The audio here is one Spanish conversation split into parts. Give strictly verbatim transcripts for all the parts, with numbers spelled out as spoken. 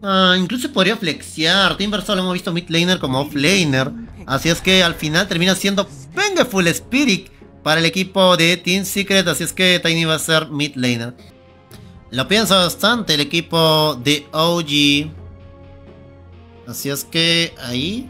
Ah, incluso podría flexear. Timber solo hemos visto mid laner como offlaner. Así es que al final termina siendo Vengeful Spirit para el equipo de Team Secret. Así es que Tiny va a ser mid laner. Lo piensa bastante el equipo de O G. Así es que ahí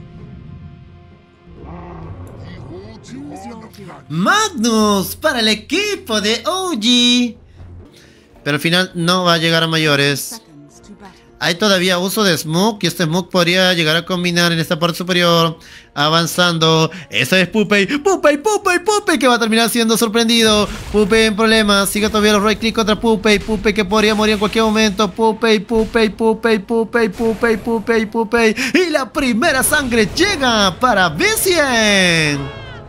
Magnus para el equipo de O G. Pero al final no va a llegar a mayores. Hay todavía uso de Smoke y este Smoke podría llegar a combinar en esta parte superior. Avanzando. Esa es Pupey. Pupey, Pupey, Pupey que va a terminar siendo sorprendido. Pupey en problemas. Sigue todavía los right click contra Pupey. Pupey que podría morir en cualquier momento. Pupey, Pupey, Pupey, Pupey, Pupey, Pupey, Pupey. Y la primera sangre llega para Vician.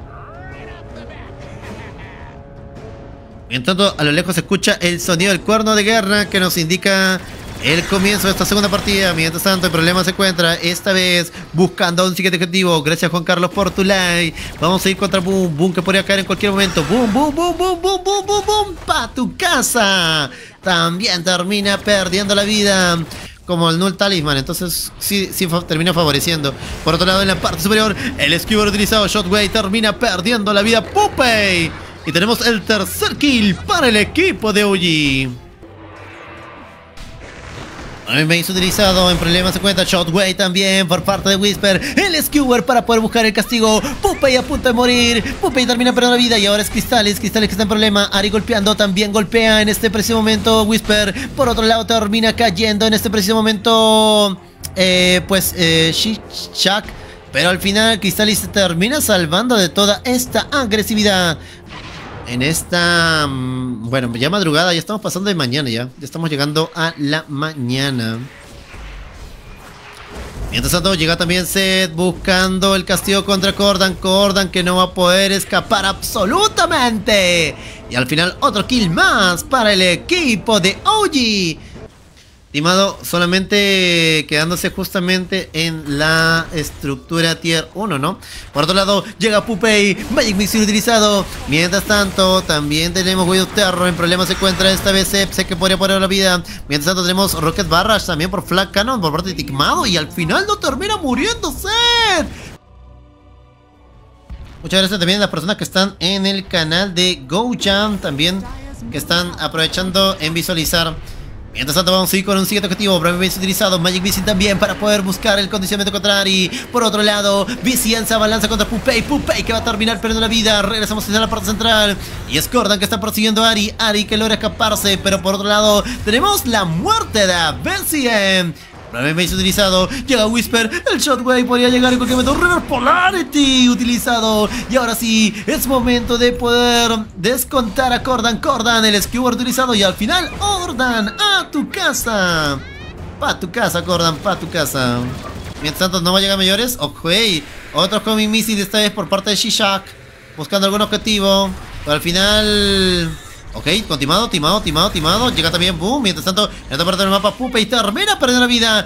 Mientras tanto, a lo lejos se escucha el sonido del cuerno de guerra que nos indica el comienzo de esta segunda partida. Mientras tanto, el problema se encuentra esta vez buscando un siguiente objetivo. Gracias, Juan Carlos, por tu like. Vamos a ir contra Boom. Boom que podría caer en cualquier momento. Boom, boom, boom, boom, boom, boom, boom, boom. Pa' tu casa. También termina perdiendo la vida como el Null Talisman. Entonces, sí, sí termina favoreciendo. Por otro lado, en la parte superior, el Skewer utilizado, Shotway, termina perdiendo la vida. Pupey. Y tenemos el tercer kill para el equipo de O G. Me hizo utilizado en problemas se cuenta Shotway también por parte de Whisper. El Skewer para poder buscar el castigo. Pupey a punto de morir. Pupey termina perdiendo la vida y ahora es Cristales. Cristales que está en problema. Ari golpeando también golpea en este preciso momento Whisper. Por otro lado termina cayendo en este preciso momento eh, pues eh, Shishak. Pero al final Cristales se termina salvando de toda esta agresividad. En esta, bueno, ya madrugada, ya estamos pasando de mañana ya. Ya estamos llegando a la mañana. Mientras tanto llega también Seth buscando el castigo contra Cordan. Cordan que no va a poder escapar absolutamente. Y al final otro kill más para el equipo de O G. Timado solamente quedándose justamente en la estructura tier uno, ¿no? Por otro lado, llega Pupey, Magic Missile utilizado. Mientras tanto, también tenemos Widow Terror. En problemas se encuentra esta vez Sepse que podría poner la vida. Mientras tanto, tenemos Rocket Barrage también por Flag Cannon por parte de Tigmado. Y al final no termina muriéndose. Muchas gracias también a las personas que están en el canal de GoJam. También que están aprovechando en visualizar. Mientras tanto vamos a ir con un siguiente objetivo. Probablemente utilizado Magic Missile también para poder buscar el condicionamiento contra Ari. Por otro lado, Vician se abalanza contra Pupey. Pupey que va a terminar perdiendo la vida. Regresamos hacia la parte central. Y es Cordan que está persiguiendo a Ari. Ari que logra escaparse. Pero por otro lado, tenemos la muerte de Vician. Probablemente utilizado. Llega Whisper. El Shotway podría llegar en cualquier momento. River Polarity utilizado. Y ahora sí, es momento de poder descontar a Cordan. Cordan, el Skewer utilizado. Y al final, Cordan, a tu casa. Pa' tu casa, Cordan, pa' tu casa. Mientras tanto, no va a llegar a mayores. Ok, otro homing missile esta vez por parte de Shishak. Buscando algún objetivo. Pero al final... Ok, continuado, timado, timado, timado. Llega también Boom. Mientras tanto, en otra parte del mapa, Pupey termina perdiendo la vida.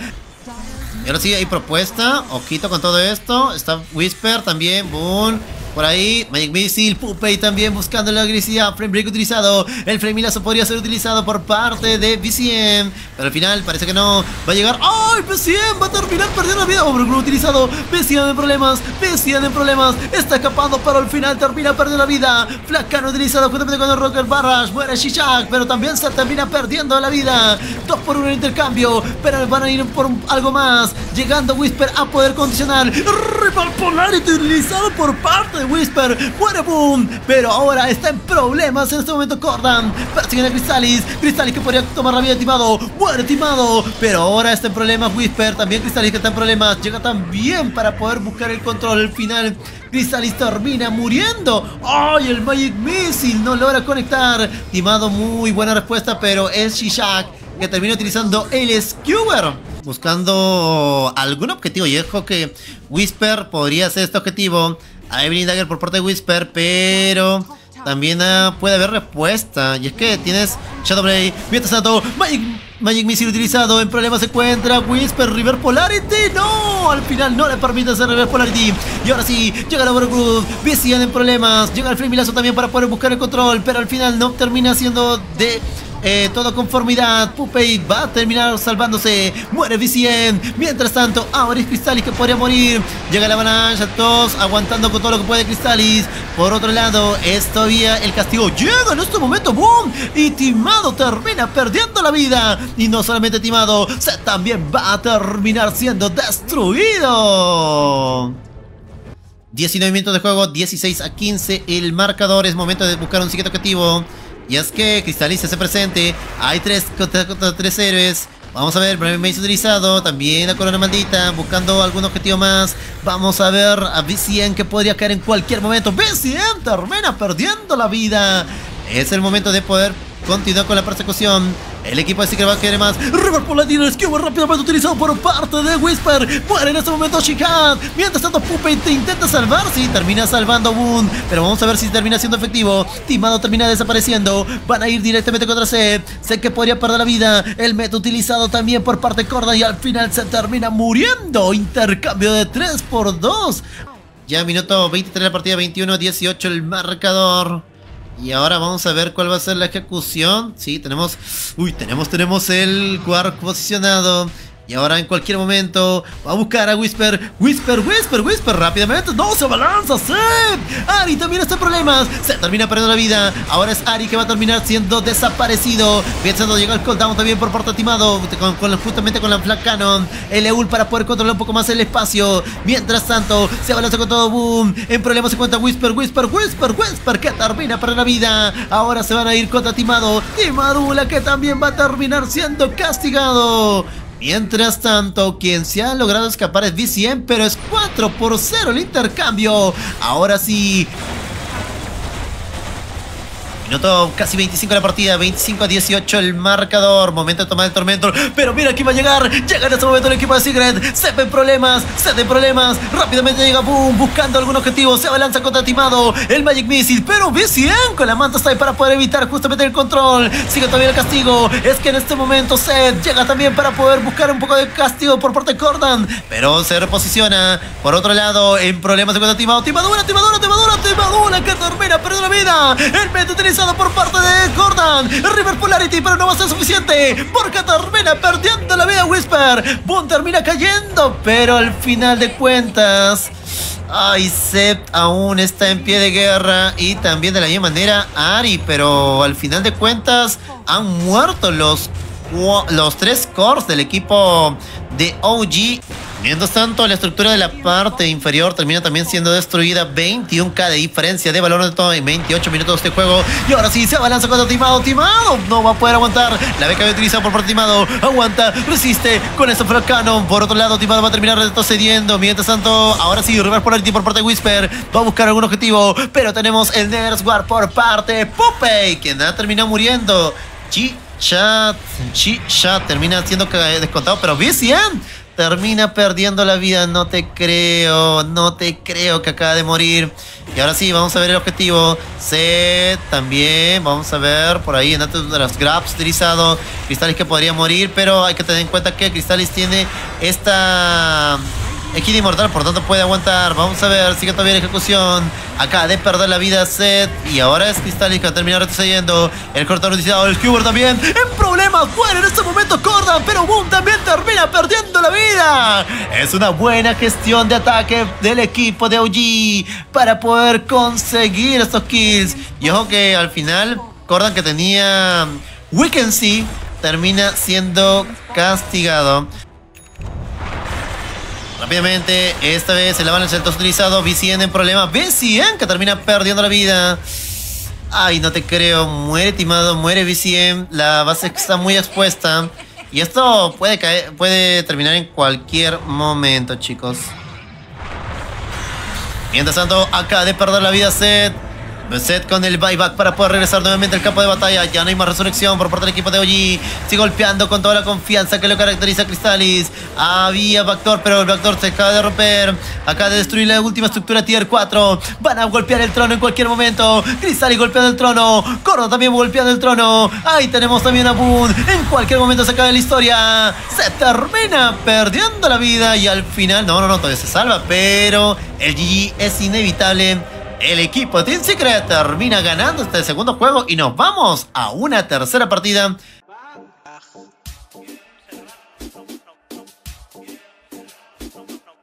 Y ahora sí hay propuesta. Ojito con todo esto. Está Whisper también. Boom. Por ahí, Magic Missile, Pupey también buscando la agresividad. Frame Break utilizado. El Flamelazo podría ser utilizado por parte de V C M. Pero al final parece que no va a llegar. ¡Ay! V C M va a terminar perdiendo la vida. Overgrow utilizado. V C M en problemas. V C M en problemas. Está escapando, pero al final termina perdiendo la vida. Flacano utilizado juntamente con el Rocket Barrage. Muere Shishak, pero también se termina perdiendo la vida. Dos por uno en intercambio. Pero van a ir por un, algo más. Llegando Whisper a poder condicionar. Rival Polarity utilizado por parte de Whisper. Muere Boom, pero ahora está en problemas en este momento Cordan. Persiguen a Cristales. Cristales que podría tomar la vida de Timado. Muere Timado, pero ahora está en problemas Whisper. También Cristales que está en problemas. Llega también para poder buscar el control. Al final Cristales termina muriendo. ¡Ay! El Magic Missile no logra conectar. Timado, muy buena respuesta, pero es Shishak que termina utilizando el Skewer buscando algún objetivo. Y ojo que Whisper podría hacer este objetivo. Hay Evelyn Dagger por parte de Whisper, pero también uh, puede haber respuesta. Y es que tienes Shadowblade. Mientras tanto, Magic, Magic Missile utilizado. En problemas se encuentra Whisper. River Polarity. No, al final no le permite hacer River Polarity. Y ahora sí, llega la Overgroove. Vician en problemas. Llega el Flamelazo también para poder buscar el control. Pero al final no termina siendo de eh, todo conformidad. Pupei va a terminar salvándose. Muere V C N. Mientras tanto, ahora es Crystalis que podría morir. Llega la avalancha, todos aguantando con todo lo que puede Crystalis. Por otro lado, es todavía el castigo. Llega en este momento, boom. Y Timado termina perdiendo la vida. Y no solamente Timado, se también va a terminar siendo destruido. diecinueve minutos de juego, dieciséis a quince el marcador. Es momento de buscar un siguiente objetivo. Y es que Crystalis se hace presente. Hay tres contra, contra tres héroes. Vamos a ver, Brave Mace utilizado. También la corona maldita, buscando algún objetivo más. Vamos a ver a V C N que podría caer en cualquier momento. V C N termina perdiendo la vida. Es el momento de poder continuar con la persecución. El equipo de Secret va a querer más. River Paladino esquiva rápidamente utilizado por parte de Whisper. Muere en este momento Shihad. Mientras tanto Puppet intenta salvarse y termina salvando a Boon. Pero vamos a ver si termina siendo efectivo. Timado termina desapareciendo. Van a ir directamente contra Zed. Sé que podría perder la vida. El meta utilizado también por parte de Corda. Y al final se termina muriendo. Intercambio de tres por dos. Ya minuto veintitrés de la partida, veintiuno a dieciocho el marcador. Y ahora vamos a ver cuál va a ser la ejecución. Sí, tenemos... Uy, tenemos, tenemos el Quark posicionado. Y ahora en cualquier momento va a buscar a Whisper. Whisper, Whisper, Whisper, rápidamente. No, se balanza, Zed. Ari también está en problemas. Se termina perdiendo la vida. Ahora es Ari que va a terminar siendo desaparecido. Pensando llega el cooldown también por parte de Timado. Con, con, justamente con la Flag Cannon. El Eul para poder controlar un poco más el espacio. Mientras tanto, se balanza con todo Boom. En problemas se encuentra Whisper, Whisper, Whisper, Whisper. Que termina perdiendo la vida. Ahora se van a ir contra Timado. Timadula que también va a terminar siendo castigado. Mientras tanto, quien se ha logrado escapar es V C N, pero es cuatro por cero el intercambio. Ahora sí. Minuto casi veinticinco de la partida, veinticinco a dieciocho el marcador. Momento de tomar el tormento. Pero mira quién va a llegar. Llega en este momento el equipo de Secret. Se ven problemas, se ven problemas. Rápidamente llega Boom buscando algún objetivo. Se abalanza contra Timado. El Magic Missile. Pero V C N con la manta está ahí para poder evitar justamente el control. Sigue todavía el castigo. Es que en este momento Zed llega también para poder buscar un poco de castigo por parte de Cordan. Pero se reposiciona. Por otro lado, en problemas se encuentra Timado. Timadura, Timadura, Timadura, Timadura que termina perdiendo la vida. El meta utiliza por parte de Cordan. River Polarity, pero no va a ser suficiente porque termina perdiendo la vida Whisper. Boom termina cayendo, pero al final de cuentas, ay, Zed aún está en pie de guerra. Y también de la misma manera Ari, pero al final de cuentas han muerto los, los tres cores del equipo de O G. Mientras tanto, la estructura de la parte inferior termina también siendo destruida. veintiuno K de diferencia de valor de todo en veintiocho minutos de juego. Y ahora sí, se abalanza contra Timado. Timado no va a poder aguantar. La beca que utiliza por parte de Timado. Aguanta, resiste con esta Frog Cannon. Por otro lado, Timado va a terminar retrocediendo. Mientras tanto, ahora sí, Reverse Polarity por parte de Whisper. Va a buscar algún objetivo. Pero tenemos el Nether's Guard por parte de Puppey, quien ha terminado muriendo. Chi-Chat. Chi-Chat termina siendo descontado. Pero V C N termina perdiendo la vida. No te creo, no te creo que acaba de morir. Y ahora sí, vamos a ver el objetivo. Zed también, vamos a ver por ahí en datos de los grabs utilizado. Crystalis que podría morir, pero hay que tener en cuenta que Crystalis tiene esta Equid inmortal, por tanto puede aguantar. Vamos a ver, sigue todavía la ejecución. Acaba de perder la vida Zed. Y ahora es Crystalis que va a terminar retrocediendo. El cortador utilizado, el Skewer también en problemas. Muere en este momento Cordan, pero Boom también termina perdiendo la vida. Es una buena gestión de ataque del equipo de O G para poder conseguir estos kills. Y ojo que al final Cordan, que tenía Weakency, termina siendo castigado. Rápidamente, esta vez el avance del utilizado. V C N en problema. V C N que termina perdiendo la vida. Ay, no te creo. Muere Timado, muere V C N. La base está muy expuesta. Y esto puede caer, puede terminar en cualquier momento, chicos. Mientras tanto, acaba de perder la vida Zed. Zed con el buyback para poder regresar nuevamente al campo de batalla. Ya no hay más resurrección por parte del equipo de O G. Sigue golpeando con toda la confianza que lo caracteriza a Crystalis. Había Backdoor, pero el Backdoor se acaba de romper. Acaba de destruir la última estructura tier cuatro. Van a golpear el trono en cualquier momento. Crystalis golpeando el trono. Cordo también golpeando el trono. Ahí tenemos también a Boon. En cualquier momento se acaba la historia. Se termina perdiendo la vida. Y al final, no, no, no, todavía se salva. Pero el G G es inevitable. El equipo Team Secret termina ganando este segundo juego y nos vamos a una tercera partida.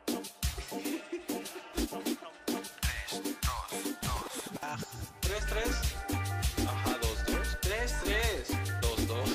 tres tres